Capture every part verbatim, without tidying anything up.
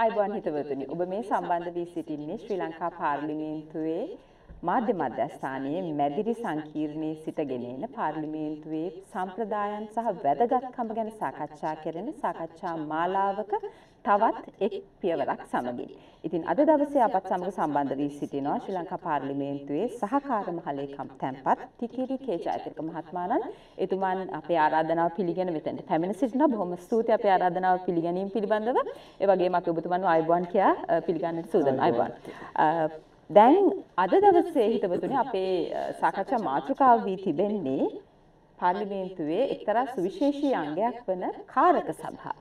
ආයුබෝවන් හිතවතුනි. ඔබ මේ සම්බන්ධ වී සිටින්නේ ශ්‍රී ලංකා පාර්ලිමේන්තුවේ මාධ්‍ය මධ්‍යස්ථානයේ මැදිරි සංකීර්ණයේ සිටගෙන එන පාර්ලිමේන්තුවේ සම්ප්‍රදායන් සහ වැදගත්කම ගැන සාකච්ඡා කරන සාකච්ඡා මාලාවක තවත් එක් පියවරක් සමගින්. ඉතින් අද දවසේ අපත් සමග සම්බන්ධ වී සිටිනවා ශ්‍රී ලංකා පාර්ලිමේන්තුවේ සහකාර මහලේකම් තැන්පත් තිකිරි කේ ජයතිලක මහත්මයාණන්. එතුමන් අපේ ආරාධනාව පිළිගෙන මෙතනට පැමිණ සිටිනවා. බොහොම ස්තුතියි අපේ ආරාධනාව පිළිගැනීම පිළිබඳව. ඒ වගේම අපි ඔබතුමන්ව ආයුබෝවන් කියා පිළිගන්නට සූදානම්. ආයුබෝවන්. දැන් අද දවසේ හිතවතුනි අපේ සාකච්ඡා මාතෘකාව වී තිබෙන්නේ පාර්ලිමේන්තුවේ එක්තරා සුවිශේෂී අංගයක් වන කාරක සභාව.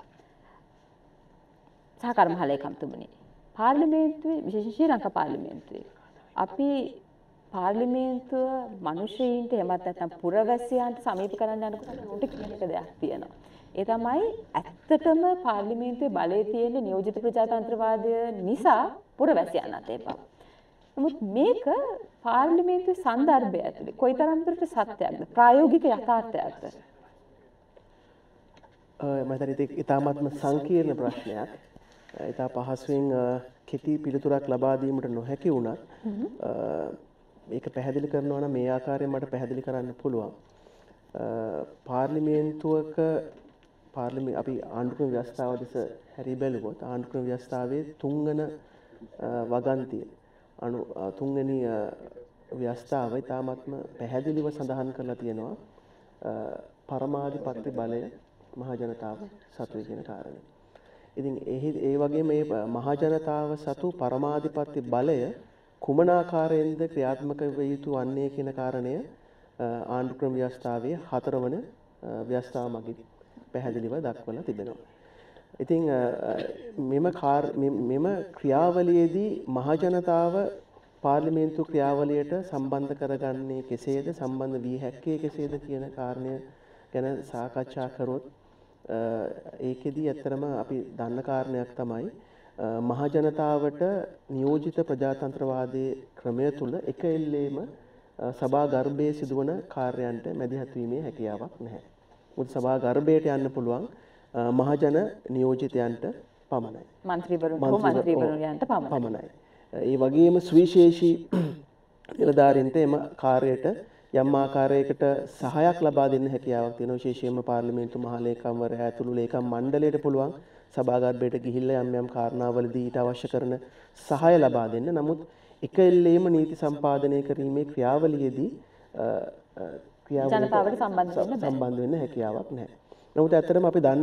සහකාර මහලේකම්තුමනි, පාර්ලිමේන්තුවේ විශේෂයෙන් ශ්‍රී ලංකා පාර්ලිමේන්තුවේ අපි පාර්ලිමේන්තුව මිනිසෙයින්ට එමත් නැත්නම් පුරවැසියන්ට සමීප කරන්න යනකොට උන්ට කියන එක දෙයක් තියෙනවා. ඒ තමයි ඇත්තටම පාර්ලිමේන්තුවේ බලය තියෙන නියෝජිත ප්‍රජාතන්ත්‍රවාදය නිසා පුරවැසියන් අතේ පවා. නමුත් මේක පාර්ලිමේන්තුවේ සන්දර්භය ඇතුලේ කොයිතරම් දුරට සත්‍යයක්ද ප්‍රායෝගික යථාර්ථයක්ද? මම හිතන්නේ ඒක ඉතාමත්ම සංකීර්ණ ප්‍රශ්නයක්. ඉතා පහසුවෙන් කෙටි පිළිතුරක් ලබා දීමට නොහැකි වුණත් මේක පැහැදිලි කරනවා නම් මේ ආකාරයෙන් මට පැහැදිලි කරන්න පුළුවන්. පාර්ලිමේන්තුවක පාර්ලිමේ අපි ආණ්ඩුක්‍රම ව්‍යවස්ථාව දෙස හැරී බැලුවොත් ආණ්ඩුක්‍රම ව්‍යවස්ථාවේ තුන්වන වගන්තිය අනු තුන්වෙනි ව්‍යවස්ථාව ඉතාමත්ම පැහැදිලිව සඳහන් කරලා තියෙනවා පරමාධිපත්‍ය බලය මහ ජනතාව සතුයි කියන කාරණය. ඉතින් ඒ වගේ මේ මහ ජනතාව සතු පරමාධිපත්‍ය බලය කුමන ආකාරයෙන්ද ක්‍රියාත්මක වේ යුතු වන්නේ කියන කාරණය ආණ්ඩුක්‍රම ව්‍යවස්ථාවේ හතරවන ව්‍යවස්ථාව මගින් පැහැදිලිව දක්වලා තිබෙනවා. ඉතින් මෙම මෙම ක්‍රියාවලියේදී මහ ජනතාව පාර්ලිමේන්තු ක්‍රියාවලියට සම්බන්ධ කරගන්නේ කෙසේද, සම්බන්ධ වී හැක්කේ කෙසේද කියන කාරණය ගැන සාකච්ඡා කරොත් ඒකෙදී ඇත්තරම අපි දන්න කාරණයක් තමයි මහ ජනතාවට නියෝජිත ප්‍රජාතන්ත්‍රවාදයේ ක්‍රමය තුල එක එල්ලේම සභා ගර්භයේ සිදුවන කාර්යයන්ට මැදිහත් වීමේ හැකියාවක් නැහැ. මොකද සභා ගර්භයට යන්න පුළුවන් මහජන නියෝජිතයන්ට පමණයි. മന്ത്രിවරුන් හෝ മന്ത്രിවරුන්ට පමණයි. ඒ වගේම සුවිශේෂී නිලධාරීන්ට එම කාර්යයට යම් ආකාරයකට සහායක් ලබා දෙන්න හැකියාවක් තියෙනවා. විශේෂයෙන්ම පාර්ලිමේන්තු මහලේකම්වරයා ඇතුළු ලේකම් මණ්ඩලයට පුළුවන් සභාගර්භයට ගිහිල්ලා යම් යම් කාරණාවලදී ඊට අවශ්‍ය කරන සහාය ලබා දෙන්න. නමුත් එක එල්ලේම නීති සම්පාදනය කිරීමේ ක්‍රියාවලියේදී ජනතාවට සම්බන්ධ වෙන්න සම්බන්ධ වෙන්න හැකියාවක් නැහැ. නමුත් ඇත්තටම අපි දන්න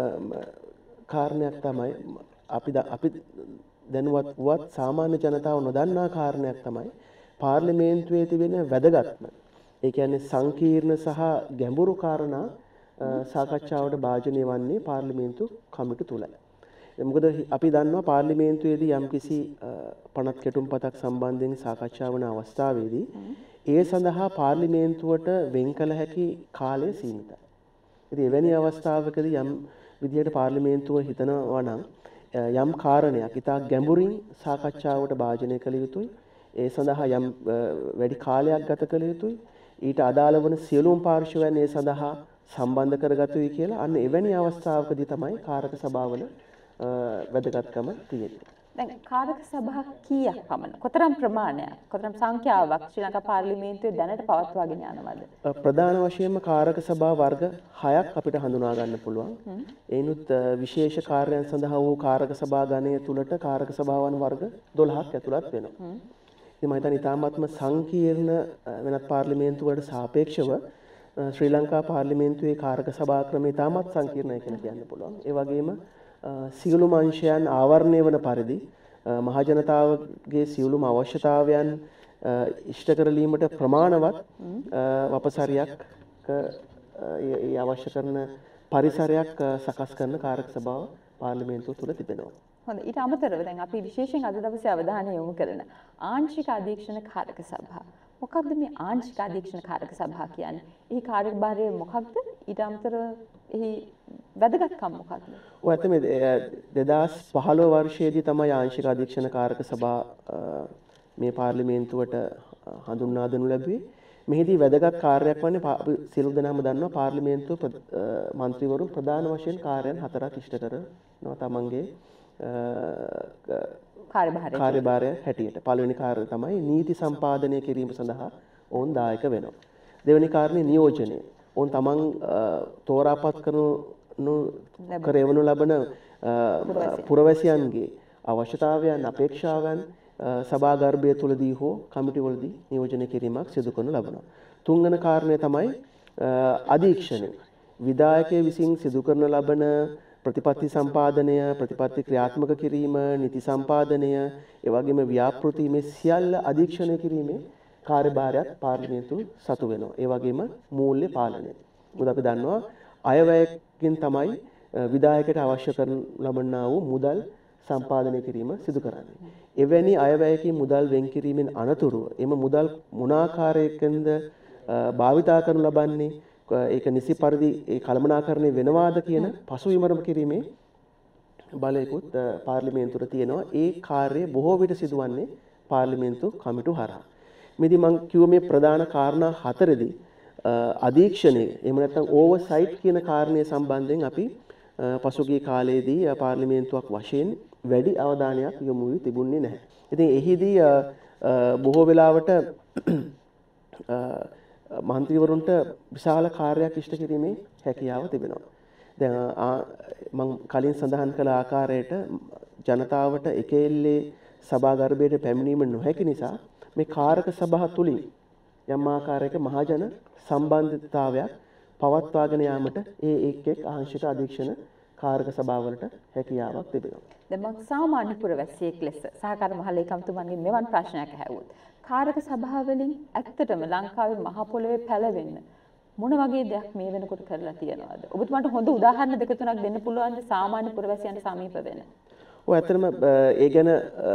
කාරණයක් තමයි අපි අපි දැනුවත් වුවත් සාමාන්‍ය ජනතාව නොදන්නා කාරණයක් තමයි පාර්ලිමේන්තුවේ තිබෙන වැදගත්ම, ඒ කියන්නේ සංකීර්ණ සහ ගැඹුරු කාරණා සාකච්ඡාවට භාජනය වන්නේ පාර්ලිමේන්තු කමිටු තුලයි. මොකද අපි දන්නවා පාර්ලිමේන්තුවේදී යම්කිසි පනත් කෙටුම්පතක් සම්බන්ධයෙන් සාකච්ඡා වන අවස්ථාවේදී ඒ සඳහා පාර්ලිමේන්තුවට වෙන් කළ හැකි කාලය සීමිතයි. ඉතින් එවැනි අවස්ථාවකදී යම් විදියට පාර්ලිමේන්තුව හිතනවා නම් යම් කාරණයක් ඉතා ගැඹුරින් සාකච්ඡාවට භාජනය කළ යුතුයි, ඒ සඳහා යම් වැඩි කාලයක් ගත කළ යුතුයි, ඊට අදාළ වන සියලුම පාර්ශවයන් ඒ සඳහා සම්බන්ධ කරගත යුතුයි කියලා අන්න එවැනි අවස්ථාවකදී තමයි කාරක සභාවල වැදගත්කම තියෙන්නේ. දැන් කාරක සභා කීයක් පමණ, කොතරම් ප්‍රමාණයක්, කොතරම් සංඛ්‍යාවක් ශ්‍රී ලංකා පාර්ලිමේන්තුවේ දැනට පවත්වාගෙන යනවද? ප්‍රධාන වශයෙන්ම කාරක සභා වර්ග හයක් අපිට හඳුනා ගන්න පුළුවන්. ඒනුත් විශේෂ කාර්යයන් සඳහා වූ කාරක සභා ගණය තුලට කාරක සභාවන් වර්ග දොළහක් ඇතුළත් වෙනවා. ඉතින් මම හිතන්නේ ඉතාමත්ම සංකීර්ණ වෙනත් පාර්ලිමේන්තු වලට සාපේක්ෂව ශ්‍රී ලංකා පාර්ලිමේන්තුවේ කාරක සභා ක්‍රමය ඉතාමත් සංකීර්ණයි කියලා කියන්න පුළුවන්. ඒ වගේම සියලුම අංශයන් ආවරණය වන පරිදි මහ ජනතාවගේ සියලුම අවශ්‍යතාවයන් ඉෂ්ට කරලීමට ප්‍රමාණවත් වපසරියක් ඒ අවශ්‍ය කරන පරිසරයක් සකස් කරන කාරක සභාව පාර්ලිමේන්තුව තුළ තිබෙනවා. හොඳයි. ඊට අමතරව දැන් අපි විශේෂයෙන් අද දවසේ අවධානය යොමු කරන ආංශික අධීක්ෂණ කාරක සභාව. මොකක්ද මේ ආංශික අධීක්ෂණ කාරක සභාව කියන්නේ? එහි කාර්යභාරය මොකක්ද? ඊට අමතරව එහි වැදගත්කම් මොකක්ද? ඔය ඇත්තම දෙදාස් පහළොව වර්ෂයේදී තමයි ආංශික අධීක්ෂණ කාරක සභාව මේ පාර්ලිමේන්තුවට හඳුන්වා දෙනු ලැබුවේ. මෙහිදී වැදගත් කාර්යයක් වන්නේ අපි සියලු දෙනාම දන්නවා පාර්ලිමේන්තුව මන්ත්‍රීවරුන් ප්‍රධාන වශයෙන් කාර්යයන් හතරක් ඉෂ්ට කරනවා තමන්ගේ කාර්යභාරය කාර්යභාරය හැටියට පළවෙනි කාර්යය තමයි නීති සම්පාදනය කිරීම සඳහා ඔවුන් දායක වෙනවා. දෙවෙනි කාරණේ නියෝජනය. ඔවුන් තමන් තෝරාපත් කරනු කරවනු ලබන පුරවැසියන්ගේ අවශ්‍යතාවයන් අපේක්ෂාවන් සභාගර්භය තුළදී හෝ කමිටුවලදී නියෝජනය කිරීමක් සිදු කරනු ලබනවා. තුන්වන කාරණය තමයි අධීක්ෂණය. විධායකය විසින් සිදු කරන ලබන ප්‍රතිපත්ති සම්පාදනය, ප්‍රතිපත්ති ක්‍රියාත්මක කිරීම, නීති සම්පාදනය, ඒ වගේම ව්‍යාපෘති මේ සියල්ල අධීක්ෂණය කිරීමේ කාර්යභාරයක් පාර්ලිමේන්තුව සතු වෙනවා. ඒ වගේම මූල්‍ය පාලනය. මොකද අපි දන්නවා අයවැයකින් තමයි විධායකයට අවශ්‍ය කරන ලබන්නා වූ මුදල් සම්පාදනය කිරීම සිදු කරන්නේ. එවැනි අයවැයකින් මුදල් වෙන් කිරීමෙන් අනතුරුව එම මුදල් මොන ආකාරයකින්ද භාවිතා කරනු ලබන්නේ, ඒක නිසි පරිදි ඒ කළමනාකරණය වෙනවාද කියන පසුවිමරම කිරීමේ බලයකුත් පාර්ලිමේන්තුවට තියෙනවා. ඒ කාර්යය බොහෝ විට සිදුවන්නේ පාර්ලිමේන්තු කමිටු හරහා. මෙදී මම කිව්ව මේ ප්‍රධාන කාරණා හතරෙදී අධීක්ෂණය එහෙම නැත්නම් ඕවර්සයිට් කියන කාරණය සම්බන්ධයෙන් අපි පසුගිය කාලයේදී පාර්ලිමේන්තුවක් වශයෙන් වැඩි අවධානයක් යොමු වී තිබුණේ නැහැ. ඉතින් එහිදී බොහෝ වෙලාවට මන්ත්‍රීවරුන්ට විශාල කාර්යයක් ඉෂ්ට කිරීමේ හැකියාව තිබෙනවා. දැන් මම කලින් සඳහන් කළ ආකාරයට ජනතාවට එකෙල්ලේ සභාගර්භයට පැමිණීම නොහැකි නිසා මේ කාරක සභාව තුලින් යම් ආකාරයක මහජන සම්බන්ධතාවයක් පවත්වාගෙන යාමට ඒ එක් එක් ආංශික අධීක්ෂණ කාරක සභාවලට හැකියාවක් තිබෙනවා. දැන් මම සාමාන්‍ය පුරවැසියෙක් ලෙස සහකාර මහලේකම්තුමන්ගෙන් මෙවන් ප්‍රශ්නයක් ඇහුවොත් කාරක සභාවලින් ඇත්තටම ලංකාවේ මහ පොළොවේ පැලවෙන්න මොන වගේ දෙයක් මේ වෙනකොට කරලා තියෙනවද? ඔබතුමාට හොඳ උදාහරණ දෙක තුනක් දෙන්න පුළුවන්ද සාමාන්‍ය පුරවැසියන්ට සමීප වෙන? ඔව් ඇත්තටම ඒ ගැන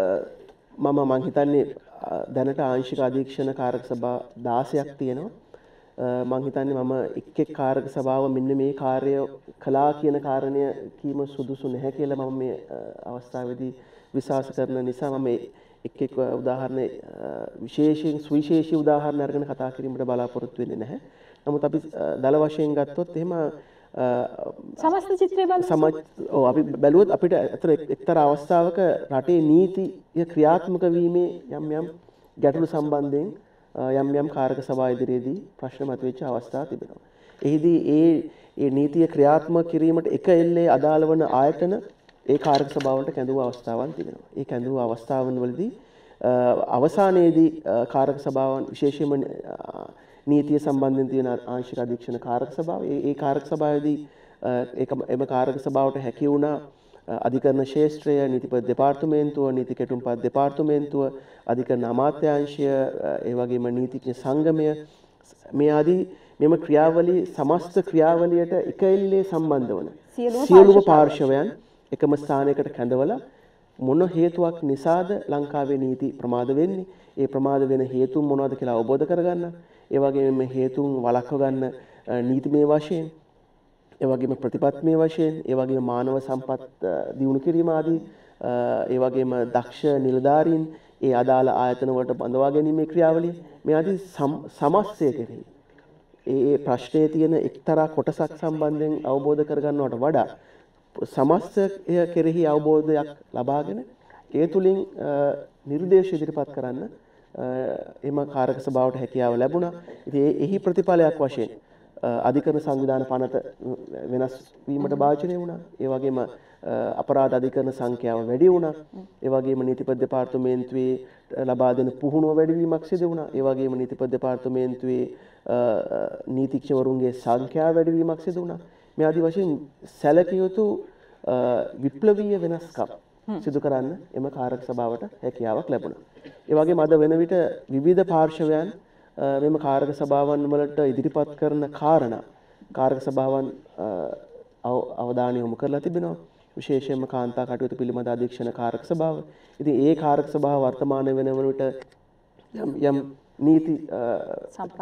මම මං හිතන්නේ දැනට ආංශික අධීක්ෂණ කාරක සභා දාසයක් තියෙනවා. මං හිතන්නේ මම එක් එක් කාරක සභාව මෙන්න මේ කාර්ය කළා කියන කාරණය කීම සුදුසු නැහැ කියලා මම මේ අවස්ථාවේදී විශ්වාස කරන නිසා මම එක් එක් උදාහරණ විශේෂයෙන් සුවිශේෂී උදාහරණ අරගෙන කතා කිරීමට බලාපොරොත්තු වෙන්නේ නැහැ. නමුත් අපි දල වශයෙන් ගත්තොත් එහෙම සමස්ත චිත්‍රය බලමු. ඔව් අපි බැලුවොත් අපිට අතර එක්තරා අවස්ථාවක රටේ නීතිය ක්‍රියාත්මක වීමේ යම් යම් ගැටලු සම්බන්ධයෙන් යම් යම් කාරක සභා ඉදිරියේදී ප්‍රශ්න මතුවෙච්ච අවස්ථා තිබෙනවා. එහිදී ඒ ඒ නීතිය ක්‍රියාත්මක කිරීමට එක එල්ලේ අදාළ වන ආයතන ඒ කාරක සභාවලට කැඳවු අවස්ථාවන් තිබෙනවා. ඒ කැඳවු අවස්ථාවන් වලදී අවසානයේදී කාරක සභාවන් විශේෂයෙන්ම නීතිය සම්බන්ධයෙන් තියෙන ආංශික අධීක්ෂණ කාරක සභාව ඒ ඒ කාරක සභාවේදී ඒක එම කාරක සභාවට හැකි වුණා අධිකරණ ශාස්ත්‍රය, නීතිපති දෙපාර්තමේන්තුව, නීති කෙටුම්පත් දෙපාර්තමේන්තුව, අධිකරණ අමාත්‍යාංශය, ඒ වගේම නීතිඥ සංගමය මේ ආදී මෙම ක්‍රියාවලිය සමස්ත ක්‍රියාවලියට එක එල්ලේ සම්බන්ධ වන සියලුම පාර්ශවයන් එකම ස්ථානයකට කැඳවලා මොන හේතුවක් නිසාද ලංකාවේ නීති ප්‍රමාද වෙන්නේ, ඒ ප්‍රමාද වෙන හේතුන් මොනවද කියලා අවබෝධ කරගන්න, ඒ වගේම හේතුන් වළක්ව ගන්න නීතිමය වශයෙන්, ඒ වගේම ප්‍රතිපත්තිමය වශයෙන්, ඒ වගේම මානව සම්පත් දියුණු කිරීම ආදී, ඒ වගේම දක්ෂ නිලධාරීන් ඒ අදාළ ආයතන වලට බඳවා ගැනීමේ ක්‍රියාවලිය මේ ආදී සමස්තය කෙරෙහි ඒ ප්‍රශ්නයේ තියෙන එක්තරා කොටසක් සම්බන්ධයෙන් අවබෝධ කරගන්නවට වඩා සමස්තය කෙරෙහි අවබෝධයක් ලබාගෙන ඒ තුලින් නිර්දේශ ඉදිරිපත් කරන්න එම කාරක සභාවට හැකියාව ලැබුණා. ඉතින් එහි ප්‍රතිඵලයක් වශයෙන් අධිකරණ සංවිධාන පනත වෙනස් වීමට භාජනය වුණා. ඒ වගේම අපරාධ අධිකරණ සංඛ්‍යාව වැඩි වුණා. ඒ වගේම නීතිපති දෙපාර්තමේන්තුවේ ලබා දෙන පුහුණුව වැඩිවීමක් සිදු වුණා. ඒ වගේම නීතිපති දෙපාර්තමේන්තුවේ නීතිඥවරුන්ගේ සංඛ්‍යාව වැඩිවීමක් සිදු වුණා. මේ ආදී වශයෙන් සැලකිය යුතු විප්ලවීය වෙනස්කම් සිදු කරන්න එම කාරක සභාවට හැකියාවක් ලැබුණා. ඒ වගේම අද වෙන විට විවිධ පාර්ශවයන් මෙම කාරක සභාවන් වලට ඉදිරිපත් කරන කාරණා කාරක සභාවන් අවධානය යොමු කරලා තිබෙනවා. විශේෂයෙන්ම කාන්තා කටයුතු පිළිබඳ අධීක්ෂණ කාරක සභාව. ඉතින් ඒ කාරක සභාව වර්තමාන වෙන විට යම් යම් නීති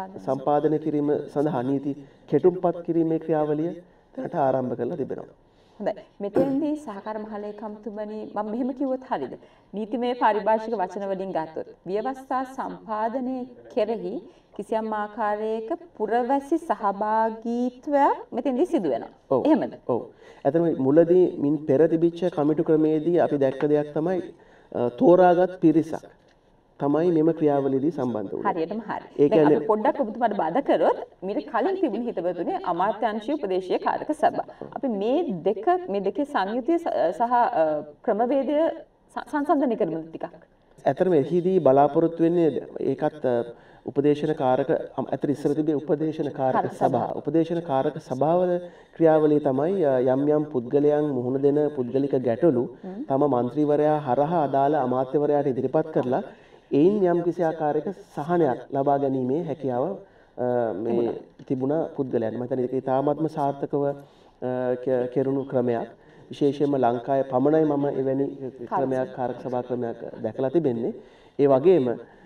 සම්පාදනය කිරීම සඳහා නීති කෙටුම්පත් කිරීමේ ක්‍රියාවලිය දැනට ආරම්භ කරලා තිබෙනවා. හොඳයි. මෙතෙන්දී සහකාර මහලේකම්තුමනි මම මෙහෙම කිව්වොත් හරියද? නීතිමය පාරිභාෂික වචන වලින් ගත්තොත් ව්‍යවස්ථා සම්පාදනය කෙරෙහි කිසියම් ආකාරයක පුරවැසි සහභාගීත්වයක් මෙතෙන්දී සිදු වෙනවා. එහෙමද? ඔව්. ඇත්තටම මුලදී මින් පෙර තිබිච්ච කමිටු ක්‍රමයේදී අපි දැක්ක දෙයක් තමයි තෝරාගත් පිරිසක් තමයි මෙම ක්‍රියාවලියේදී සම්බන්ධ වුණේ. හරියටම හරි. ඒ කියන්නේ අපි පොඩ්ඩක් ඔබතුමාට බාධා කරොත් මීට කලින් තිබුණ හිතවතුනේ අමාත්‍යාංශීය උපදේශීය කාරක සභා. අපි මේ දෙක මේ දෙකේ සංයුතිය සහ ක්‍රමවේදය සංසන්දනය කරමු ටිකක්. ඇත්තටම එහිදී බලාපොරොත්තු වෙන්නේ ඒකත් උපදේශන කාරක අතර ඉස්සර තිබේ උපදේශන කාරක සභා. උපදේශන කාරක සභාවල ක්‍රියාවලිය තමයි යම් යම් පුද්ගලයන් මුහුණ දෙන පුද්ගලික ගැටලු තම മന്ത്രിවරයා හරහා අදාළ අමාත්‍යවරයාට ඉදිරිපත් කරලා එයින් යම් කිසි ආකාරයක සහනයක් ලබා ගැනීමේ හැකියාව මේ තිබුණ පුද්ගලයන්. මම හිතන්නේ ඒක ඉතාමත්ම සාර්ථකව කෙරුණු ක්‍රමයක්. විශේෂයෙන්ම ලංකාවේ පමණයි මම එවැනි ක්‍රමයක් කාරක සභා ක්‍රමයක් දැකලා තිබෙන්නේ. ඒ වගේම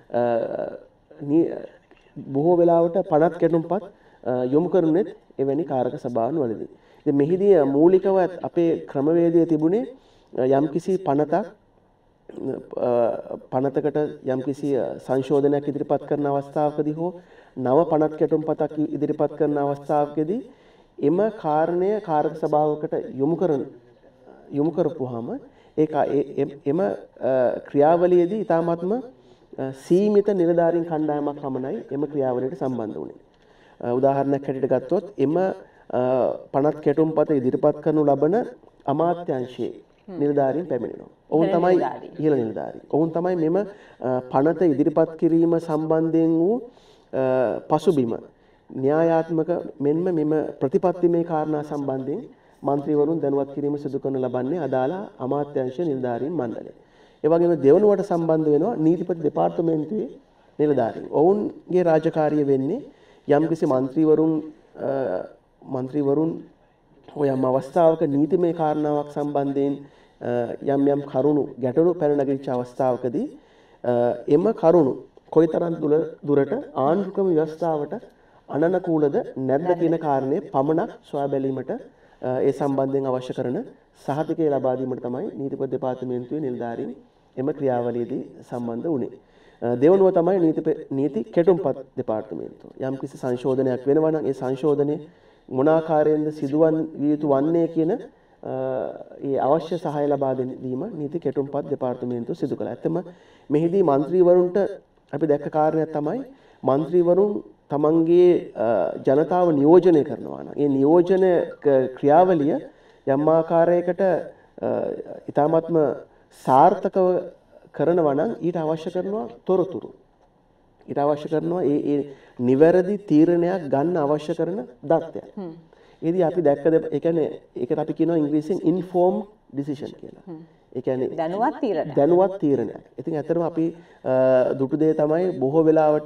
බොහෝ වෙලාවට පනත් කැටුම්පත් යොමු කරනුනෙත් එවැනි කාරක සභාවන් වලදී. ඉතින් මෙහිදී මූලිකව අපේ ක්‍රමවේදය තිබුණේ යම්කිසි පනතක් පනතකට යම්කිසි සංශෝධනයක් ඉදිරිපත් කරන අවස්ථාවකදී හෝ නව පනත් කැටුම්පතක් ඉදිරිපත් කරන අවස්ථාවකදී එම කාරණය කාරක සභාවකට යොමු කරන යොමු කරපුවාම ඒක එම ක්‍රියාවලියේදී ඊටාත්ම සීමිත නිලධාරීන් කණ්ඩායමක් පමණයි එම ක්‍රියාවලියට සම්බන්ධ වුණේ. උදාහරණයක් හැටියට ගත්තොත් එම පනත් කැටුම්පත ඉදිරිපත් කරනු ලබන අමාත්‍යාංශයේ නිලධාරීන් පැමිණෙනවා. ඔවුන් තමයි ඉහළ නිලධාරීන්. ඔවුන් තමයි මෙම පනත ඉදිරිපත් කිරීම සම්බන්ධයෙන් වූ පසුබිම න්‍යායාත්මක මෙන්ම මෙම ප්‍රතිපත්තිමය කාරණා සම්බන්ධයෙන් മന്ത്രിවරුන් දැනුවත් කිරීම සිදු කරන ලබන්නේ අදාළ අමාත්‍යාංශ නිලධාරීන් මණ්ඩලය. ඒ වගේම දෙවනුවට සම්බන්ධ වෙනවා නීතිපති දෙපාර්තමේන්තුවේ නිලධාරීන්. ඔවුන්ගේ රාජකාරිය වෙන්නේ යම්කිසි മന്ത്രിවරුන් മന്ത്രിවරුන් ඔය යම් අවස්ථාවක නීතිමය කාරණාවක් සම්බන්ධයෙන් යම් යම් කරුණු ගැටලු පැන නගිච්ච අවස්ථාවකදී එම කරුණු කොයිතරම් දුරට ආණ්ඩුක්‍රම ව්‍යවස්ථාවට අනනුකූලද නැද්ද කියන කාරණේ පමණක් සොයා බැලීමට ඒ සම්බන්ධයෙන් අවශ්‍ය කරන සහතිකය ලබා දීමට තමයි නීතිපති දෙපාර්තමේන්තුවේ නිලධාරීන් එම ක්‍රියාවලියේදී සම්බන්ධ වුණේ. දෙවනුව තමයි නීති නීති කෙටුම්පත් දෙපාර්තමේන්තුව. යම් කිසි සංශෝධනයක් වෙනවා නම් ඒ සංශෝධනය මොන ආකාරයෙන්ද සිදුවන් විය යුතු වන්නේ කියන ඒ අවශ්‍ය සහාය ලබා දීම නීති කෙටුම්පත් දෙපාර්තමේන්තුව සිදු කළා. ඇත්තම මෙහිදී മന്ത്രിවරුන්ට අපි දැක්ක කාරණයක් තමයි മന്ത്രിවරුන් තමන්ගේ ජනතාව නියෝජනය කරනවා නම් ඒ නියෝජන ක්‍රියාවලිය යම් ආකාරයකට ඊටාත්ම සාර්ථකව කරනවා නම් ඊට අවශ්‍ය කරනවා තොරතුරු. ඊට අවශ්‍ය කරනවා ඒ ඒ නිවැරදි තීරණයක් ගන්න අවශ්‍ය කරන දත්තයක්. ඒදී අපි දැක්කද ඒ කියන්නේ ඒකට අපි කියනවා ඉංග්‍රීසියෙන් informed decision කියලා. ඒ කියන්නේ දැනුවත් තීරණයක්. දැනුවත් තීරණයක්. ඉතින් ඇත්තටම අපි දුටු දේ තමයි බොහෝ වෙලාවට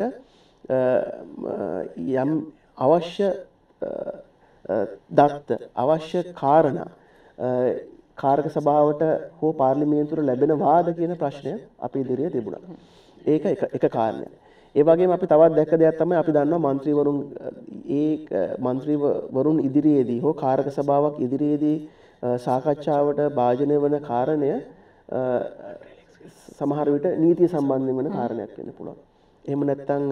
යම් අවශ්‍ය දත්ත අවශ්‍ය කාරණා කාරක සභාවට හෝ පාර්ලිමේන්තුවට ලැබෙන වාද කියන ප්‍රශ්නය අපි ඉදිරියේ තිබුණා. ඒක එක එක කාරණයක්. ඒ වගේම අපි තවත් දැක්ක දෙයක් තමයි අපි දන්නවා മന്ത്രിවරුන් ඒ മന്ത്രിවරුන් ඉදිරියේදී හෝ කාරක සභාවක් ඉදිරියේදී සාකච්ඡාවට භාජනය වන කාරණය සමහර විට නීතිය සම්බන්ධ වෙන කාරණයක් වෙන්න පුළුවන්. එහෙම නැත්නම්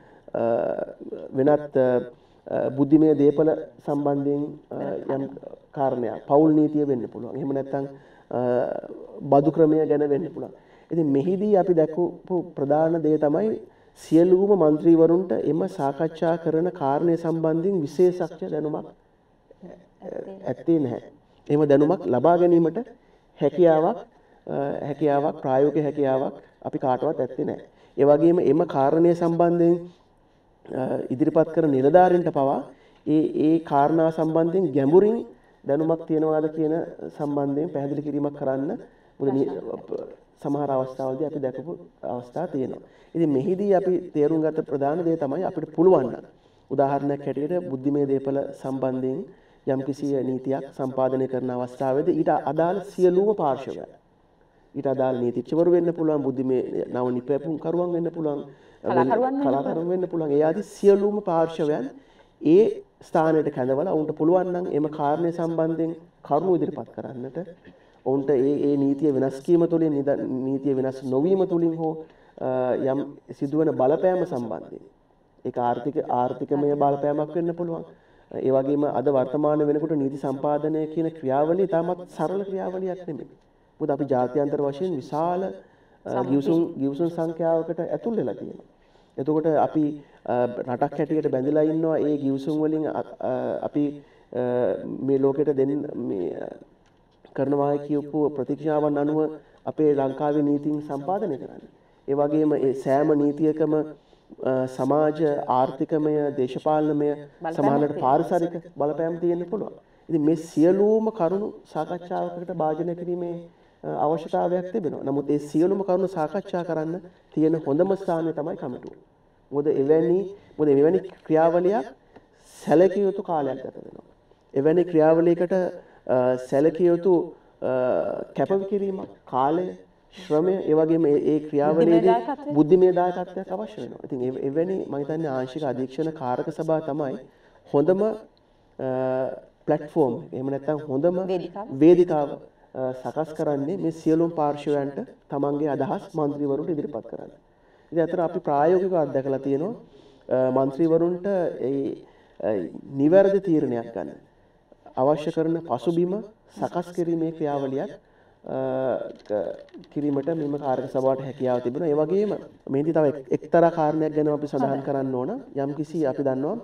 වෙනත් බුද්ධිමය දේපල සම්බන්ධයෙන් යම් කාරණයක් පෞල් නීතිය වෙන්න පුළුවන්. එහෙම නැත්නම් බදු ක්‍රමය ගැන වෙන්න පුළුවන්. ඉතින් මෙහිදී අපි දැක්වපු ප්‍රධාන දේ තමයි සියලුම മന്ത്രിවරුන්ට එම සාකච්ඡා කරන කාරණේ සම්බන්ධයෙන් විශේෂඥ දැනුමක් ඇත්තේ නැහැ. එහෙම දැනුමක් ලබා ගැනීමට හැකියාවක් හැකියාවක් ප්‍රායෝගික හැකියාවක් අපි කාටවත් ඇත්තේ නැහැ. ඒ වගේම එම කාරණේ සම්බන්ධයෙන් ඉදිරිපත් කරන නිලධාරීන්ට පවා ඒ ඒ කාරණා සම්බන්ධයෙන් ගැඹුරින් දැනුමක් තියනවාද කියන සම්බන්ධයෙන් පැහැදිලි කිරීමක් කරන්න සමහර අවස්ථාවලදී අපි දැකපු අවස්ථා තියෙනවා. ඉතින් මෙහිදී අපි තේරුම් ගත්ත ප්‍රධාන දේ තමයි අපිට පුළුවන් නම් උදාහරණයක් හැටියට බුද්ධිමය දේපල සම්බන්ධයෙන් යම්කිසි නීතියක් සම්පාදනය කරන අවස්ථාවේදී ඊට අදාළ සියලුම පාර්ශවයන් ඊට අදාළ නීතිඥවරු වෙන්න පුළුවන් බුද්ධිමය නව නිපැපුම් කරුවන් වෙන්න පුළුවන් කලාකරුවන් වෙන්න පුළුවන් ඒ ආදී සියලුම පාර්ශවයන් ඒ ස්ථානයට කැඳවලා ඔවුන්ට පුළුවන් නම් එම කාරණේ සම්බන්ධයෙන් කරුණු ඉදිරිපත් කරන්නට ඔවුන්ට ඒ ඒ නීතිය වෙනස් කිරීම තුළින් නීතිය වෙනස් නොවීම තුළින් හෝ යම් සිදුවන බලපෑම සම්බන්ධයෙන් ඒක ආර්ථික ආර්ථිකමය බලපෑමක් වෙන්න පුළුවන්. ඒ වගේම අද වර්තමාන වෙනකොට නීති සම්පාදනය කියන ක්‍රියාවලිය තාමත් සරල ක්‍රියාවලියක් නෙමෙයි. මොකද අපි ජාත්‍යන්තර වශයෙන් විශාල ගිවිසුම් ගිවිසුම් සංඛ්‍යාවකට ඇතුල් වෙලා තියෙනවා. එතකොට අපි රටක් හැටියට බැඳලා ඉන්නවා ඒ ගිවිසුම් වලින් අපි මේ ලෝකෙට දෙන්න මේ කරනවා කියපු ප්‍රතික්‍රියාවන් අනුව අපේ ලංකාවේ නීතින් සම්පාදනය කරන්නේ. ඒ වගේම ඒ සෑම නීතියකම සමාජ ආර්ථිකමය දේශපාලනමය සමානට පාරිසරික බලපෑම් තියෙන්න පුළුවන්. ඉතින් මේ සියලුම කරුණු සාකච්ඡාවකට භාජනය කිරීමේ අවශ්‍යතාවයක් තිබෙනවා. නමුත් ඒ සියලුම කරුණු සාකච්ඡා කරන්න තියෙන හොඳම ස්ථානය තමයි කමිටුව. මොකද එවැනි මොකද එවැනි ක්‍රියාවලියක් සැලකිය යුතු කාලයක් ගත වෙනවා. එවැනි ක්‍රියාවලියකට සැලකිය යුතු කැපකිරීම කාලය ශ්‍රමය ඒ වගේම ඒ ක්‍රියාවලියේදී බුද්ධිමය දායකත්වයක් අවශ්‍ය වෙනවා. ඉතින් එවැනි මම හිතන්නේ ආංශික අධීක්ෂණ කාරක සභාව තමයි හොඳම ප්ලැට්ෆෝම් එහෙම නැත්නම් හොඳම වේදිකාව සකස් කරන්නේ මේ සියලුම පාර්ශවයන්ට තමන්ගේ අදහස් മന്ത്രിවරුන්ට ඉදිරිපත් කරන්න. ඉතින් අතර අපි ප්‍රායෝගිකව අත්දැකලා තියෙනවා മന്ത്രിවරුන්ට ඒ නිවැරදි තීරණයක් ගන්න අවශ්‍ය කරන පසුබිම සකස් කිරීමේ ක්‍රියාවලියක් කිරීමට මෙම කාර්ය සභාවට හැකියාව තිබෙනවා. ඒ වගේම මේදී තව එක්තරා කාරණයක් ගැන අපි සඳහන් කරන්න ඕන. යම්කිසි අපි දන්නවා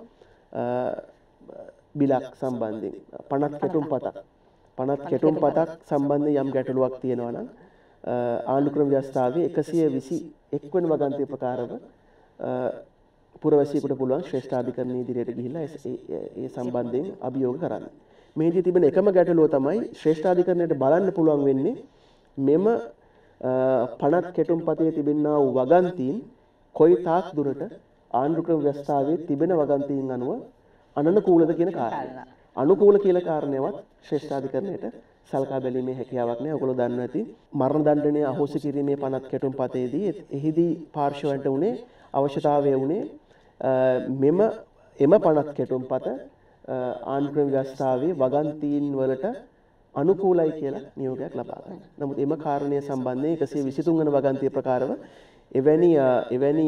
බිලක් සම්බන්ධයෙන් පනත් කෙටුම්පතක් පනත් කෙටුම්පතක් සම්බන්ධයෙන් යම් ගැටලුවක් තියෙනවා නම් ආණ්ඩුක්‍රම ව්‍යවස්ථාවේ එකසිය විසි එක් වෙනි වගන්තිය ප්‍රකාරව පුරවැසියෙකුට පුළුවන් ශ්‍රේෂ්ඨාධිකරණ ඉදිරියට ගිහිල්ලා ඒ සම්බන්ධයෙන් අභියෝග කරන්න. මේදී තිබෙන එකම ගැටලුව තමයි ශ්‍රේෂ්ඨාධිකරණයට බලන්න පුළුවන් වෙන්නේ මෙම පනත් කෙටුම්පතේ තිබෙනා වූ වගන්තීන් කොයි තාක් දුරට ආණ්ඩුක්‍රම ව්‍යවස්ථාවේ තිබෙන වගන්තීන් අනුව අනනුකූලද කියන කාරණය. අනුකූල කියලා කාරණේවත් ශ්‍රේෂ්ඨාධිකරණයට සලකා බැලීමේ හැකියාවක් නැහැ. ඔයගොල්ලෝ දන්නවා ඇති මරණ දඬුවමය අහෝසි කිරීමේ පනත් කෙටුම්පතේදී එහිදී පාර්ශවයන්ට උනේ අවශ්‍යතාවය උනේ මෙම එම පනත් කෙටුම්පත ආණ්ඩුක්‍රම ව්‍යවස්ථාවේ වගන්තීන් වලට අනුකූලයි කියලා නියෝගයක් ලබා ගන්න. නමුත් එම කාරණය සම්බන්ධයෙන් එකසිය විසි තුන් වන වගන්තිය ප්‍රකාරව එවැනි එවැනි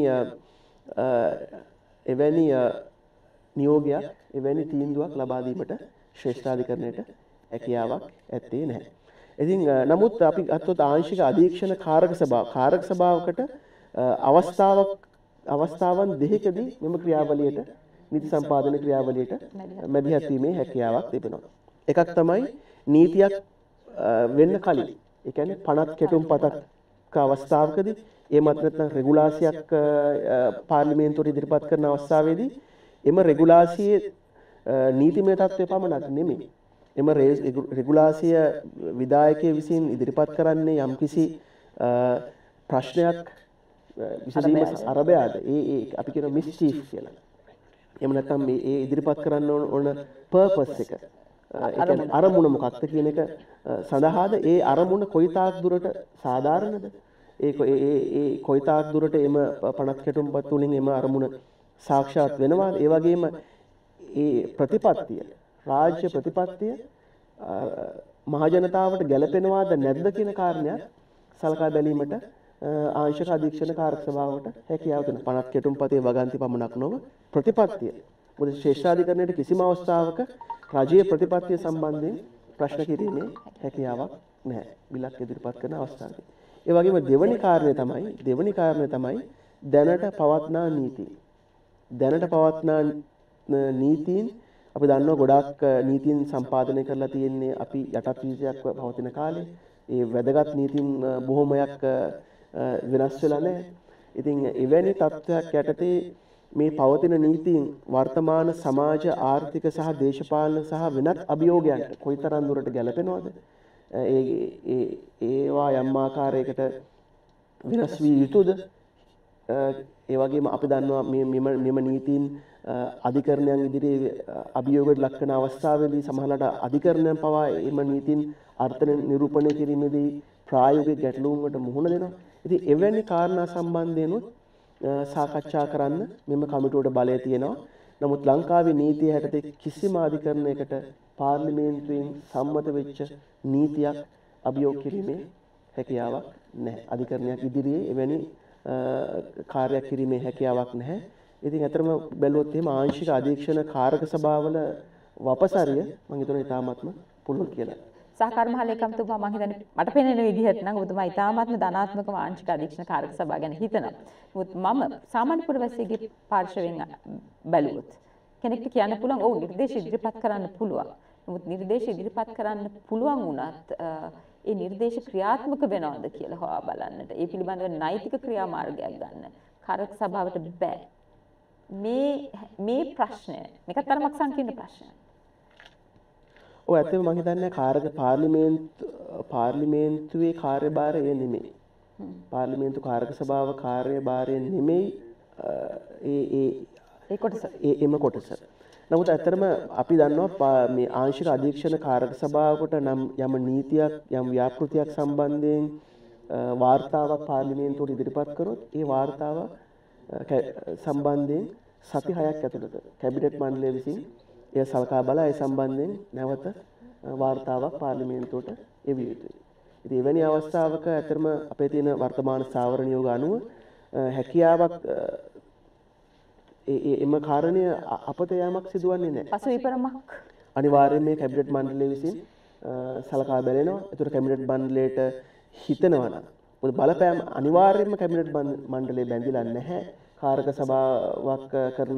එවැනි නියෝගයක් එවැනි තීන්දුවක් ලබා දීමට ශ්‍රේෂ්ඨාධිකරණයට හැකියාවක් ඇත්තේ නැහැ. ඉතින් නමුත් අපි අත්වත් ආංශික අධීක්ෂණ කාරක සභාව කාරක සභාවකට අවස්ථාවක් අවස්ථාවන් දෙකකදී මෙම ක්‍රියාවලියට නීති සම්පාදන ක්‍රියාවලියට මැදිහත් වීමේ හැකියාවක් තිබෙනවා. එකක් තමයි නීතියක් වෙන්න කලින් ඒ කියන්නේ පනත් කෙටුම්පතක් අවස්ථාවකදී එමත් නැත්නම් රෙගුලාසියක් පාර්ලිමේන්තුවට ඉදිරිපත් කරන අවස්ථාවේදී එම රෙගුලාසියේ නීතිමය තත්ත්වය පමණක් නෙමෙයි. එම රෙගුලාසිය විධායකයෙ විසින් ඉදිරිපත් කරන්නේ යම්කිසි ප්‍රශ්නයක් විසඳීම අරබයාද ඒ ඒ අපි කියන මිස්චීෆ් කියලා. එහෙම නැත්නම් මේ ඒ ඉදිරිපත් කරන්න ඕන පර්පස් එක. ඒ කියන්නේ අරමුණ මොකක්ද කියන එක සඳහාද ඒ අරමුණ කොයිතාක් දුරට සාධාරණද? ඒ ඒ ඒ කොයිතාක් දුරට එම පනත් කෙටුම්පත් වලින් එම අරමුණ සාක්ෂාත් වෙනවාද? ඒ වගේම ඒ ප්‍රතිපත්තිය රාජ්‍ය ප්‍රතිපත්තිය මහජනතාවට ගැළපෙනවාද නැද්ද කියන කාරණයක් සලකා බැලීමට ආංශික අධීක්ෂණ කාරක සභාවට හැකියාව දෙන පනත් කෙටුම්පතේ වගන්ති පමණක් නොව ප්‍රතිපත්තිය. මොකද ශ්‍රේෂ්ඨාධිකරණයට කිසිම අවස්ථාවක රජයේ ප්‍රතිපත්තිය සම්බන්ධයෙන් ප්‍රශ්න කිරීමේ හැකියාවක් නැහැ. බිලක් ඉදිරිපත් කරන අවස්ථාවේ. ඒ වගේම දෙවැනි කාරණය තමයි දෙවැනි කාරණය තමයි දැනට පවත්නා නීති. දැනට පවත්නා නීතීන් අපි දන්නවා ගොඩාක් නීතීන් සම්පාදනය කරලා තියෙන්නේ අපි යටත් නීතියක් පවතින කාලේ. ඒ වැදගත් නීතීන් බොහොමයක් වෙනස් වෙලා නැහැ. ඉතින් එවැනි තත්ත්වයක් යටතේ මේ පවතින නීතීන් වර්තමාන සමාජ ආර්ථික සහ දේශපාලන සහ වෙනත් අභියෝගයන්ට කොයිතරම් දුරට ගැලපෙනවද? ඒ ඒ ඒවා යම් ආකාරයකට වෙනස් විය යුතුද? ඒ වගේම අපි දන්නවා මේ මෙම නීතීන් අධිකරණයන් ඉදිරියේ අභියෝගයට ලක් කරන අවස්ථාවේදී සමහරවිට අධිකරණයන් පවා එම නීතීන් අර්ථ නිරූපණය කිරීමේදී ප්‍රායෝගික ගැටලුම් වලට මුහුණ දෙනවා. ඉතින් එවැනි කාරණා සම්බන්ධයෙන් සාකච්ඡා කරන්න මෙම කමිටුවට බලය තියෙනවා. නමුත් ලංකාවේ නීතිය හැටතේ කිසිම අධිකරණයකට පාර්ලිමේන්තුවෙන් සම්මත වෙච්ච නීතියක් අභියෝග කිරීමේ හැකියාවක් නැහැ. අධිකරණයක් ඉදිරියේ එවැනි කාර්යයක් කිරීමේ හැකියාවක් නැහැ. ඉතින් අතරම බැලුවොත් එහෙම ආංශික අධීක්ෂණ කාරක සභාවල වපසරිය මම හිතනවා ඉතාමත්ම පුළුල් කියලා. සහකාර මහ ලේකම්තුමා මම හිතන්නේ මට පෙනෙන විදිහට නම් ඔබතුමා ඉතාමත්ම ධනාත්මක ආංශික අධීක්ෂණ කාරක සභාව ගැන හිතනවා. මොකද මම සාමාන්‍ය පුරවැසියෙකුගේ පාර්ශවයෙන් බැලුවොත් කෙනෙක්ට කියන්න පුළුවන් ඔව් නිර්දේශ ඉදිරිපත් කරන්න පුළුවන්. නමුත් නිර්දේශ ඉදිරිපත් කරන්න පුළුවන් වුණත් ඒ නිර්දේශ ක්‍රියාත්මක වෙනවද කියලා හොයා බලන්නට ඒ පිළිබඳව නෛතික ක්‍රියාමාර්ගයක් ගන්න කාරක සභාවට බෑ. මේ මේ ප්‍රශ්නය මේක තරමක් සංකීර්ණ ප්‍රශ්නයක්. ඔව් ඇත්තම මම හිතන්නේ කාරක පාර්ලිමේන්තු පාර්ලිමේන්තුවේ කාර්යභාරය නෙමෙයි. පාර්ලිමේන්තු කාරක සභාව කාර්යභාරය නෙමෙයි ඒ ඒ ඒ කොටස. ඒ එම කොටස. නමුත් ඇත්තටම අපි දන්නවා මේ ආංශික අධීක්ෂණ කාරක සභාවකට නම් යම් නීතියක් යම් ව්‍යාපෘතියක් සම්බන්ධයෙන් වාර්තාවක් පාර්ලිමේන්තුවට ඉදිරිපත් කරොත් ඒ වාර්තාව සම්බන්ධයෙන් සති හයක් ඇතුළත කැබිනට් මණ්ඩලය විසින් එය සලකා බලා ඒ සම්බන්ධයෙන් නැවත වාර්තාවක් පාර්ලිමේන්තුවට එවිය යුතුයි. ඉතින් එවැනි අවස්ථාවක ඇත්තටම අපේ තියෙන වර්තමාන ස්ථාවර නියෝග අනුව හැකියාවක් ඒ එම කාරණය අපත යාමක් සිදුවන්නේ නැහැ. පසු විපරමක් අනිවාර්යයෙන් මේ කැබිනට් මණ්ඩලය විසින් සලකා බැලෙනවා. ඒතර කැබිනට් මණ්ඩලයට හිතනවා නම් මොකද බලපෑම අනිවාර්යයෙන්ම කැබිනට් මණ්ඩලය බැඳිලා නැහැ. කාරක සභාවක් කරන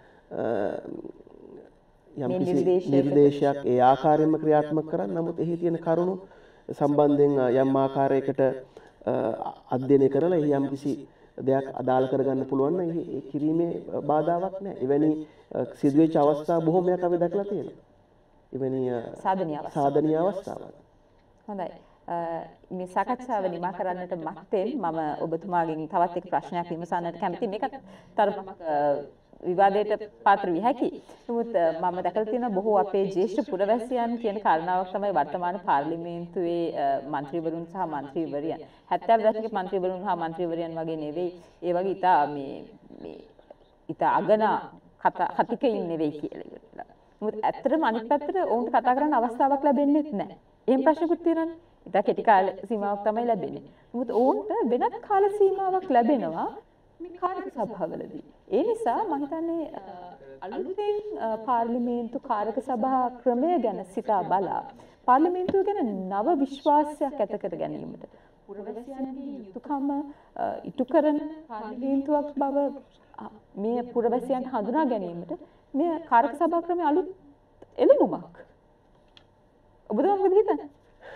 යම් කිසි නිර්දේශයක් ඒ ආකාරයෙන්ම ක්‍රියාත්මක කරන්න. නමුත් එහි තියෙන කරුණු සම්බන්ධයෙන් යම් ආකාරයකට අධ්‍යයනය කරලා එහි යම් කිසි දෙයක් අදාළ කරගන්න පුළුවන් නම් ඒ කිරීමේ බාධාවක් නැහැ. එවැනි සිදුවෙච්ච අවස්ථා බොහෝමයක් අපි දැකලා තියෙනවා. එවැනි සාධනීය අවස්ථා. සාධනීය අවස්ථාවක්. හොඳයි. මේ සාකච්ඡාව නිමා කරන්නට මත්තෙන් මම ඔබතුමාගෙන් තවත් එක ප්‍රශ්නයක් විමසන්නට කැමතියි. මේකත් තරමක් විවාදයට පාත්‍ර විය හැකි. නමුත් මම දැකලා තියෙනවා බොහෝ අපේ ජ්‍යෙෂ්ඨ පුරවැසියන් කියන කාරණාවක් තමයි වර්තමාන පාර්ලිමේන්තුවේ മന്ത്രിවරුන් සහ മന്ത്രിවරියන් හැත්තෑ දශකයේ മന്ത്രിවරුන් සහ മന്ത്രിවරියන් වගේ නෙවෙයි. ඒ වගේ ඉතා මේ මේ ඉතා අගන කතිකයින් නෙවෙයි කියලා. නමුත් ඇත්තටම අනිත් පැත්තට ඔවුන්ට කතා කරන්න අවස්ථාවක් ලැබෙන්නේ නැහැ. එහෙම ප්‍රශ්නකුත් තියෙනවනේ. ඉතා කෙටි කාල සීමාවක් තමයි ලැබෙන්නේ. නමුත් ඔවුන්ට වෙනත් කාල සීමාවක් ලැබෙනවා මේ කාරක සභාවලදී. ඒ නිසා මම හිතන්නේ අලුතෙන් පාර්ලිමේන්තු කාරක සභා ක්‍රමය ගැන සිතා බලා පාර්ලිමේන්තුව ගැන නව විශ්වාසයක් ඇති කර ගැනීමට පුරවැසියන්ගේ යුතුකම ඉටු කරන පාර්ලිමේන්තුවක් බව මේ පුරවැසියන් හඳුනා ගැනීමට මේ කාරක සභා ක්‍රමය අලුත් එළඹුමක්. ඔබතුමා මොකද හිතන්නේ?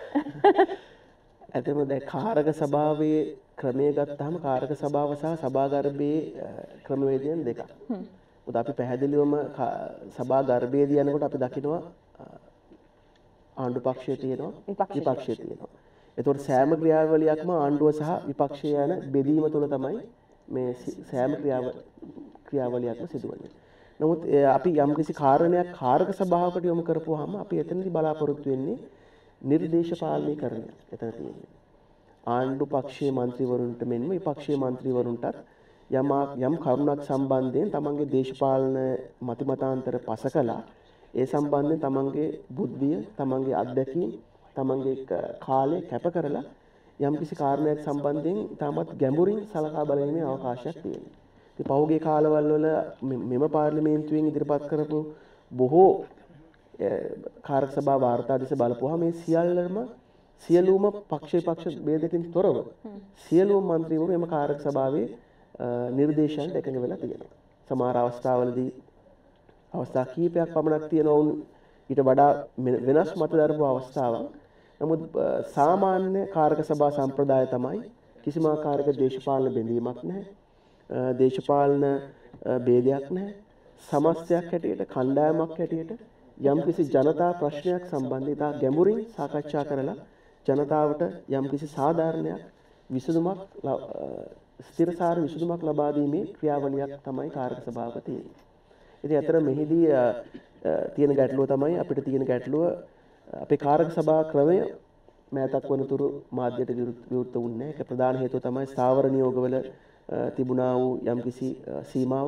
ඇතම දැන් කාරක සභාවේ ක්‍රමය ගත්තාම කාරක සභාව සහ සභාගර්භයේ ක්‍රමවේදයන් දෙකක්. මොකද අපි පැහැදිලිවම සභා ගර්භයේදී යනකොට අපි දකිනවා ආණ්ඩු පක්ෂය තියෙනවා විපක්ෂය තියෙනවා. ඒතකොට සෑම ක්‍රියාවලියක්ම ආණ්ඩුව සහ විපක්ෂය යන බෙදීම තුළ තමයි මේ සෑම ක්‍රියාවලියක්ම සිදුවන්නේ. නමුත් අපි යම්කිසි කාරණයක් කාරක සභාවකට යොමු කරපුවාම අපි එතනදී බලාපොරොත්තු වෙන්නේ නිර්දේශ පාලනීකරණය. එතන තියෙන්නේ ආණ්ඩු පක්ෂයේ മന്ത്രിවරුන්ට මෙන්ම විපක්ෂයේ മന്ത്രിවරුන්ටත් යම් යම් කරුණක් සම්බන්ධයෙන් තමන්ගේ දේශපාලන මතිමතාන්තර පසකලා ඒ සම්බන්ධයෙන් තමන්ගේ බුද්ධිය, තමන්ගේ අත්දැකීම්, තමන්ගේ කාලය කැප කරලා යම් කිසි කාරණයක් සම්බන්ධයෙන් තාමත් ගැඹුරින් සලකා බලීමේ අවකාශයක් තියෙනවා. ඉතින් පහුගිය කාලවල වල මෙම පාර්ලිමේන්තුවෙන් ඉදිරිපත් කරපු බොහෝ කාරක සභා වාර්තා දිස බලපුවාම මේ සියල්ලම සියලුම පක්ෂ විපක්ෂ ભેදකින් තොරව සියලුම മന്ത്രിවරු එම කාරක සභාවේ නිර්දේශයන්ට එකඟ වෙලා තියෙනවා. සමහර අවස්ථාවලදී අවස්ථා කීපයක් පමණක් තියෙනවා වුන් ඊට වඩා වෙනස් මත දරපු අවස්ථාවක්. නමුත් සාමාන්‍ය කාරක සභා සම්ප්‍රදාය තමයි කිසිම ආකාරයක දේශපාලන බැඳීමක් නැහැ. දේශපාලන ભેදයක් නැහැ. සමස්තයක් හැටියට කණ්ඩායමක් හැටියට යම්කිසි ජනතා ප්‍රශ්නයක් සම්බන්ධව ගැඹුරින් සාකච්ඡා කරලා ජනතාවට යම්කිසි සාධාරණයක් විසඳුමක් ස්ථිරසාර විසඳුමක් ලබා දීමේ ක්‍රියාවලියක් තමයි කාරක සභාවක තියෙන්නේ. ඉතින් අතර මෙහිදී තියෙන ගැටලුව තමයි අපිට තියෙන ගැටලුව අපේ කාරක සභා ක්‍රමය මෑතක් වනතුරු මාධ්‍යයට විවෘත වුණේ නැහැ. ඒක ප්‍රධාන හේතුව තමයි ස්ථාවර නියෝගවල තිබුණා වූ යම්කිසි සීමාවන්.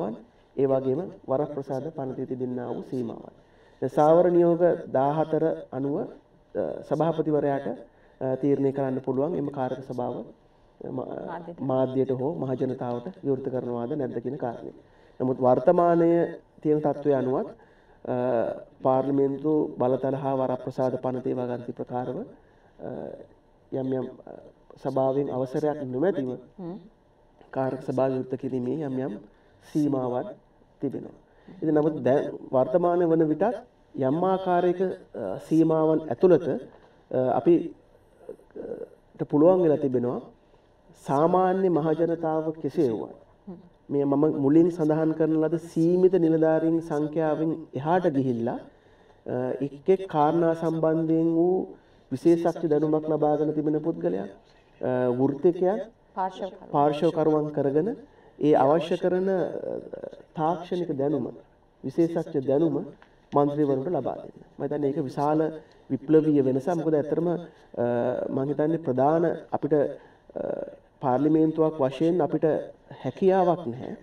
ඒ වගේම වරප්‍රසාද පනතේ තිබෙනා වූ සීමාවයි. සාවර නියෝග දාහතර අනුව සභාපතිවරයාට තීරණය කරන්න පුළුවන් එම කාරක සභාව මාධ්‍යයට හෝ මහජනතාවට විවෘත කරනවාද නැද්ද කියන කාරණේ. නමුත් වර්තමානයේ තියෙන තත්ත්වය අනුවත් පාර්ලිමේන්තු බලතල හා වරප්‍රසාද පනතේ වගන්ති ප්‍රකාරව යම් යම් සභාවෙන් අවසරයක් නොමැතිව කාරක සභාව විවෘත කිරීමේ යම් යම් සීමාවක් තිබෙනවා. ඉතින් නමුත් දැන් වර්තමානයේ වන විටත් යම් ආකාරයක සීමාවන් ඇතුළත අපිට පුළුවන් වෙලා තිබෙනවා සාමාන්‍ය මහජනතාව කෙසේ වුවත් මේ මම මුලින් සඳහන් කරන ලද සීමිත නිලධාරීන් සංඛ්‍යාවෙන් එහාට ගිහිල්ලා එක් එක් කාරණා සම්බන්ධයෙන් වූ විශේෂඥ දැනුමක් ලබාගෙන තිබෙන පුද්ගලයන් වෘත්තිකයන් පාර්ශවකරුවන් කරගෙන ඒ අවශ්‍ය කරන තාක්ෂණික දැනුම විශේෂඥ දැනුම මන්ත්‍රීවරුන්ට ලබා දෙන්න. මම හිතන්නේ ඒක විශාල විප්ලවීය වෙනසක්. මොකද ඇත්තටම මම හිතන්නේ ප්‍රධාන අපිට පාර්ලිමේන්තුවක් වශයෙන් අපිට හැකියාවක් නැහැ.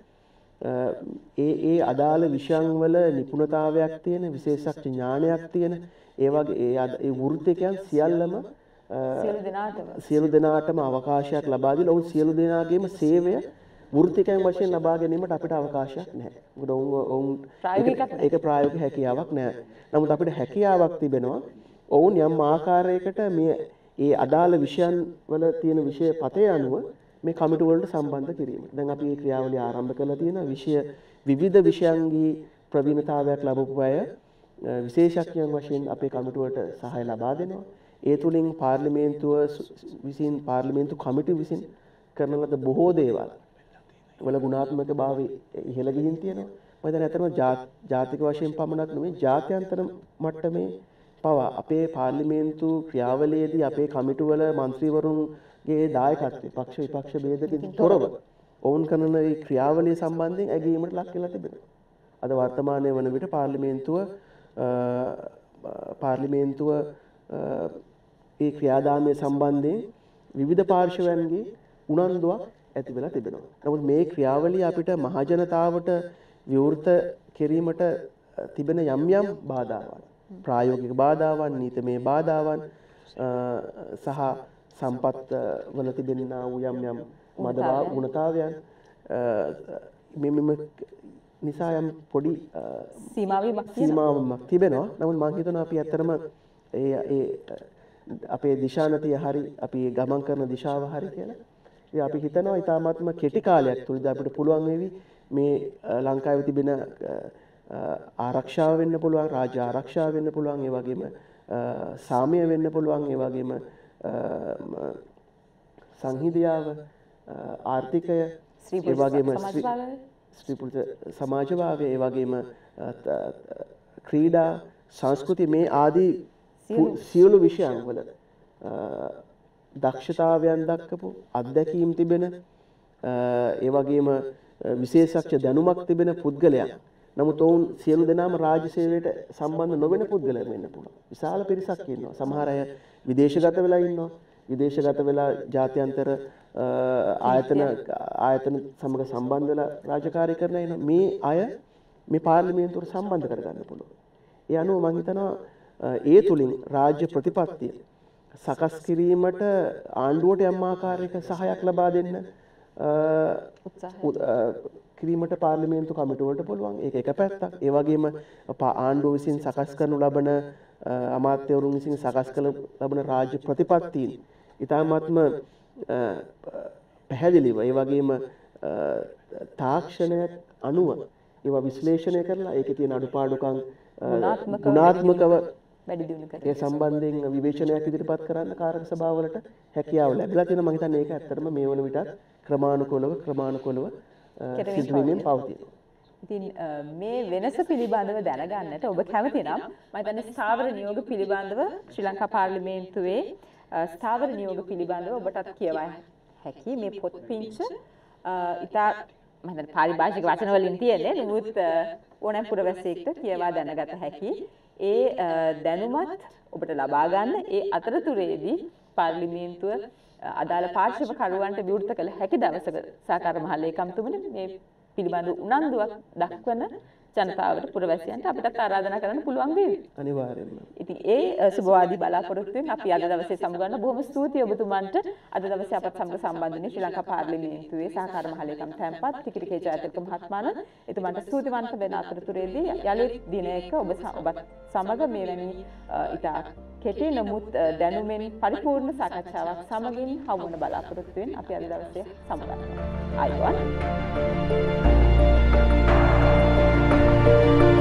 ඒ ඒ අදාළ විෂයන් වල නිපුණතාවයක් තියෙන විශේෂඥ ඥානයක් තියෙන ඒ වගේ ඒ ඒ වෘත්තිකයන් සියල්ලම සියලු දෙනාටම සියලු දෙනාටම අවකාශයක් ලබා දීලා ඔවුන් සියලු දෙනාගේම සේවය වෘත්තිකයන් වශයෙන් ලබා ගැනීමට අපිට අවකාශයක් නැහැ. මොකද ඔවුන් ඒක ප්‍රායෝගික හැකියාවක් නැහැ. නමුත් අපිට හැකියාවක් තිබෙනවා ඔවුන් යම් ආකාරයකට මේ ඒ අදාළ විෂයන් වල තියෙන විෂය පතේ අනුව මේ කමිටු වලට සම්බන්ධ කිරීම. දැන් අපි මේ ක්‍රියාවලිය ආරම්භ කරලා තියෙනවා. විෂය විවිධ විෂයන්ගේ ප්‍රවීණතාවයක් ලැබපු අය විශේෂඥයන් වශයෙන් අපේ කමිටු වලට සහාය ලබා දෙනවා. ඒ තුලින් පාර්ලිමේන්තුව විසින් පාර්ලිමේන්තු කමිටු විසින් කරන ලද බොහෝ දේවල් වල ගුණාත්මක භාවය ඉහළ ගිහින් තියෙනවා. මම හිතන්නේ අතරම ජාතික වශයෙන් පමණක් නෙමෙයි ජාත්‍යන්තර මට්ටමේ පවා අපේ පාර්ලිමේන්තු ක්‍රියාවලියේදී අපේ කමිටු වල മന്ത്രിවරුන්ගේ දායකත්වය පක්ෂ විපක්ෂ ભેදකින් තොරව ඔවුන් කරන මේ ක්‍රියාවලිය සම්බන්ධයෙන් ඇගීමට ලක් වෙලා තිබෙනවා. අද වර්තමානයේ වන විට පාර්ලිමේන්තුව පාර්ලිමේන්තුව ඒ ක්‍රියාදාමයේ සම්බන්ධයෙන් විවිධ පාර්ශවයන්ගේ උනන්දුවක් ඇති වෙලා තිබෙනවා. නමුත් මේ ක්‍රියාවලිය අපිට මහජනතාවට විවෘත කිරීමට තිබෙන යම් යම් බාධාවන් ප්‍රායෝගික බාධාවන් නීතිමය බාධාවන් සහ සම්පත් වල තිබෙනා වූ යම් යම් මදවා ගුණතාවයන් මෙමෙම නිසා යම් පොඩි සීමාවක් තිබෙනවා. නමුත් මම හිතනවා අපි ඇත්තටම ඒ ඒ අපේ දිශානතිය හරි අපි ගමන් කරන දිශාව හරි කියලා. ඒ අපි හිතනවා ඊටාත්ම කෙටි කාලයක් තුලදී අපිට පුළුවන් වේවි මේ ලංකාවේ තිබෙන ආරක්ෂාව වෙන්න පුළුවන්, රාජ්‍ය ආරක්ෂාව වෙන්න පුළුවන්, ඒ වගේම සාමය වෙන්න පුළුවන්, ඒ වගේම සංහිඳියාව, ආර්ථිකය, ඒ වගේම ස්ත්‍රී පුරුෂ සමාජවාදය, ඒ වගේම ක්‍රීඩා, සංස්කෘති මේ ආදී සියලු විෂයන් වල දක්ෂතාවයන් දක්වපු අත්දැකීම් තිබෙන ඒ වගේම විශේෂඥ දැනුමක් තිබෙන පුද්ගලයන්. නමුත් ඔවුන් සියලු දෙනාම රාජ්‍ය සේවයට සම්බන්ධ නොවන පුද්ගලයන් වෙන්න පුළුවන්. විශාල පිරිසක් ඉන්නවා. සමහර අය විදේශගත වෙලා ඉන්නවා. විදේශගත වෙලා ජාත්‍යන්තර ආයතන ආයතන සමග සම්බන්ධ වෙලා රාජකාරී කරන අය මේ අය මේ පාර්ලිමේන්තුවට සම්බන්ධ කරගන්න පුළුවන්. ඒ අනුව මම හිතනවා ඒ තුලින් රාජ්‍ය ප්‍රතිපත්තිය සකස් කිරීමට ආණ්ඩුවට යම් ආකාරයක සහායක් ලබා දෙන්න කිරීමට පාර්ලිමේන්තු කමිටු වලට පුළුවන්. ඒක එක පැත්තක්. ඒ වගේම ආණ්ඩුව විසින් සකස් කරනු ලබන අමාත්‍යවරුන් විසින් සකස් කළ ලබන රාජ්‍ය ප්‍රතිපත්තීන් ඊටාත්ම පැහැදිලිව ඒ වගේම තාක්ෂණයක් අනුව ඒවා විශ්ලේෂණය කරලා ඒකේ තියෙන අඩුපාඩුකම් ගුණාත්මකව වැඩි දියුණු කරලා ඒ සම්බන්ධයෙන් විවේචනයක් ඉදිරිපත් කරන්න කාරක සභාවලට හැකියාව ලැබිලා තියෙනවා. මම හිතන්නේ ඒක ඇත්තටම මේ වන විටත් ක්‍රමානුකූලව ක්‍රමානුකූලව සිදු වෙමින් පවතිනවා. ඉතින් මේ වෙනස පිළිබඳව දැනගන්නට ඔබ කැමති නම් මම හිතන්නේ ස්ථාවර නියෝග පිළිබඳව ශ්‍රී ලංකා පාර්ලිමේන්තුවේ ස්ථාවර නියෝග පිළිබඳව ඔබටත් කියවා හැකි මේ පොත් පිංච ඉතා මම හිතන්නේ පාරිභාෂික වචන වලින් තියෙන්නේ නමුත් ඕනෑම පුරවැසියෙක්ට කියවා දැනගත හැකි. ඒ දැනුමත් ඔබට ලබා ගන්න ඒ අතරතුරේදී පාර්ලිමේන්තුව අදාළ පාර්ශව කරුවන්ට විවෘත කළ හැකි දවසක සහකාර මහ ලේකම්තුමනි මේ පිළිබඳ උනන්දුවක් දක්වන ජනතාවට පුරවැසියන්ට අපිටත් ආරාධනා කරන්න පුළුවන් වේවි. අනිවාර්යෙන්ම. ඉතින් ඒ සුබවාදී බලාපොරොත්තුවෙන් අපි අද දවසේ සමුගන්න බොහොම ස්තුතියි ඔබතුමන්ට. අද දවසේ අපත් සමග සම්බන්ධ වුණේ ශ්‍රී ලංකා පාර්ලිමේන්තුවේ සහකාර මහලේකම් තැන්පත් තිකිරි කේ ජයතිලක මහත්මයාණන්. එතුමන්ට ස්තුතිවන්ත වෙන අතරතුරේදී යලිත් දිනයක ඔබ ඔබත් සමග මෙවැනි ඉතා කෙටි නමුත් දැනුමෙන් පරිපූර්ණ සාකච්ඡාවක් සමගින් හමු වන බලාපොරොත්තුවෙන් අපි අද දවසේ සමුගන්නවා. ආයුබෝවන්.